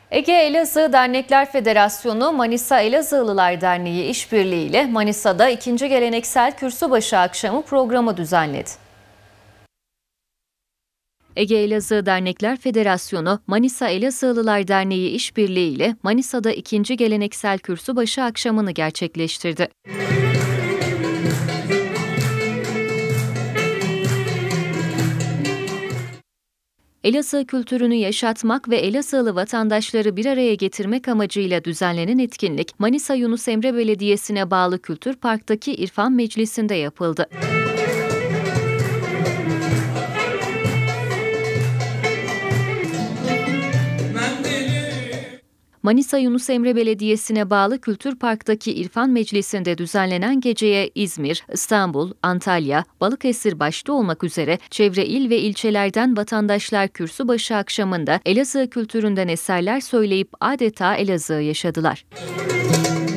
Ege Elazığ Dernekler Federasyonu Manisa Elazığlılar Derneği işbirliğiyle Manisa'da 2. Geleneksel Kürsübaşı Akşamı programı düzenledi. Ege Elazığ Dernekler Federasyonu Manisa Elazığlılar Derneği işbirliğiyle Manisa'da 2. Geleneksel Kürsübaşı Akşamı'nı gerçekleştirdi. Elazığ kültürünü yaşatmak ve Elazığlı vatandaşları bir araya getirmek amacıyla düzenlenen etkinlik, Manisa Yunus Emre Belediyesi'ne bağlı Kültür Park'taki İrfan Meclisi'nde yapıldı. Manisa Yunus Emre Belediyesi'ne bağlı Kültür Park'taki İrfan Meclisi'nde düzenlenen geceye İzmir, İstanbul, Antalya, Balıkesir başta olmak üzere çevre il ve ilçelerden vatandaşlar kürsübaşı akşamında Elazığ kültüründen eserler söyleyip adeta Elazığ'ı yaşadılar.